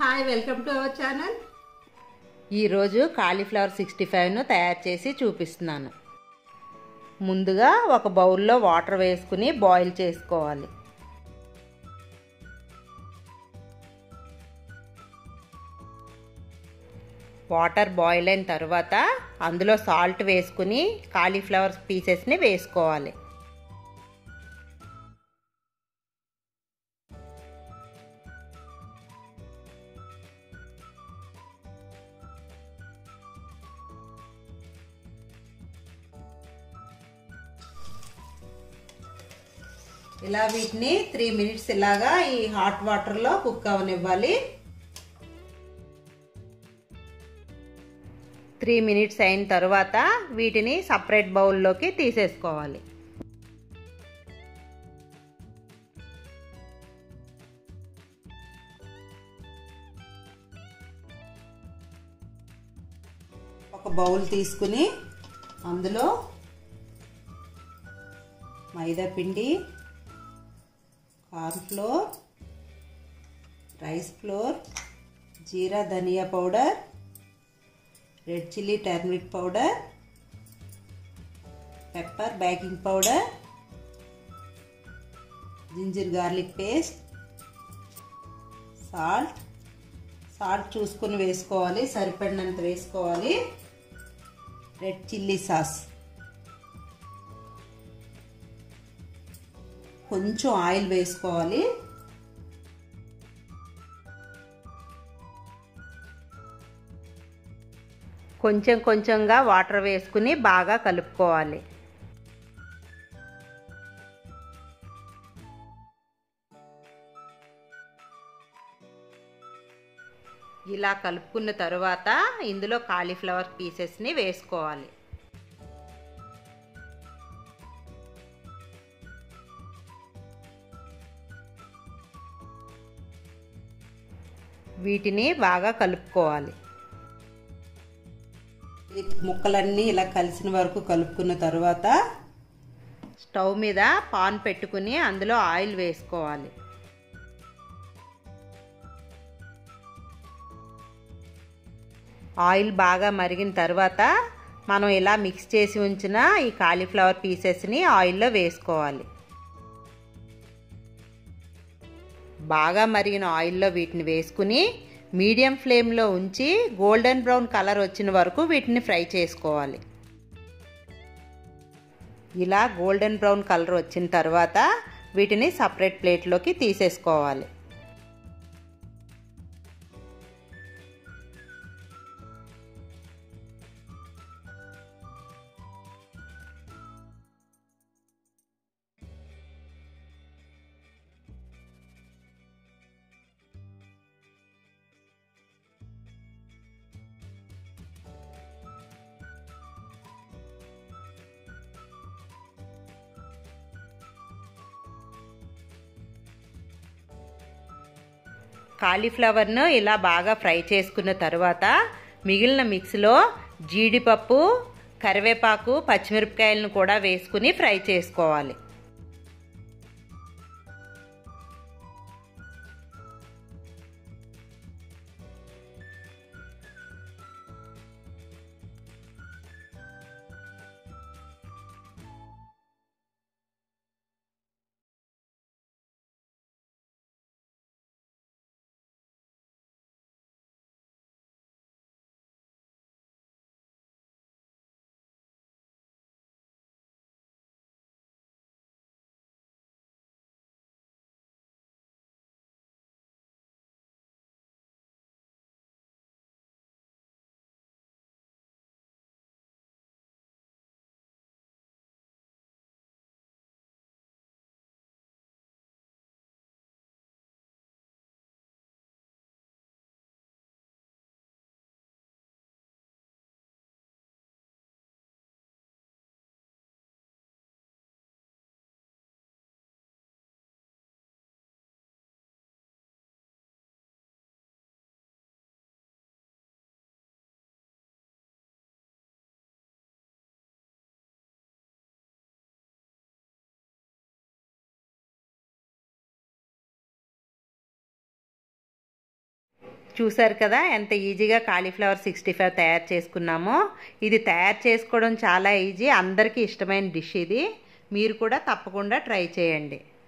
Hi welcome to our channel. ఈరోజు cauliflower 65ను తయారు చేసి చూపిస్తున్నాను. ముందుగా ఒక బౌల్లో వాటర్ వేసుకుని బాయిల్ చేసుకోవాలి. వాటర్ బాయిల్ అయిన తర్వాత అందులో సాల్ట్ వేసుకుని కాలీఫ్లవర్ పీసెస్ని వేసుకోవాలి. ఇలా వీటిని 3 మినిట్స్ ఇలాగా ఈ హాట్ వాటర్లో కుక్ అవనివ్వాలి. 3 మినిట్స్ అయిన తర్వాత వీటిని సపరేట్ బౌల్లోకి తీసేసుకోవాలి. ఒక బౌల్ తీసుకుని అందులో మైదా పిండి, cornflour, rice flour, jeera dhania powder, red chilli turmeric powder, pepper baking powder, ginger garlic paste, salt చూసుకుని వేసుకోవాలి, సరిపడినంత వేసుకోవాలి, రెడ్ చిల్లీ సాస్, కొంచెం ఆయిల్ వేసుకోవాలి. కొంచెం కొంచెంగా వాటర్ వేసుకుని బాగా కలుపుకోవాలి. ఇలా కలుపుకున్న తరువాత ఇందులో కాలీఫ్లవర్ పీసెస్ని వేసుకోవాలి. వీటిని బాగా కలుపుకోవాలి. ముక్కలన్నీ ఇలా కలిసిన వరకు కలుపుకున్న తర్వాత స్టవ్ మీద పాన్ పెట్టుకుని అందులో ఆయిల్ వేసుకోవాలి. ఆయిల్ బాగా మరిగిన తర్వాత మనం ఇలా మిక్స్ చేసి ఉంచిన ఈ కాలీఫ్లవర్ పీసెస్ని ఆయిల్లో వేసుకోవాలి. బాగా మరిగిన ఆయిల్లో వీటిని వేసుకుని మీడియం ఫ్లేమ్లో ఉంచి గోల్డెన్ బ్రౌన్ కలర్ వచ్చిన వరకు వీటిని ఫ్రై చేసుకోవాలి. ఇలా గోల్డెన్ బ్రౌన్ కలర్ వచ్చిన తర్వాత వీటిని సపరేట్ ప్లేట్లోకి తీసేసుకోవాలి. కాలీఫ్లవర్ను ఇలా బాగా ఫ్రై చేసుకున్న తర్వాత మిగిలిన మిక్స్లో జీడిపప్పు, కరివేపాకు, పచ్చిమిరపకాయలను కూడా వేసుకుని ఫ్రై చేసుకోవాలి. చూసారు కదా ఎంత ఈజీగా కాలీఫ్లవర్ 65 తయారు చేసుకున్నామో. ఇది తయారు చేసుకోవడం చాలా ఈజీ, అందరికీ ఇష్టమైన డిష్ ఇది. మీరు కూడా తప్పకుండా ట్రై చేయండి.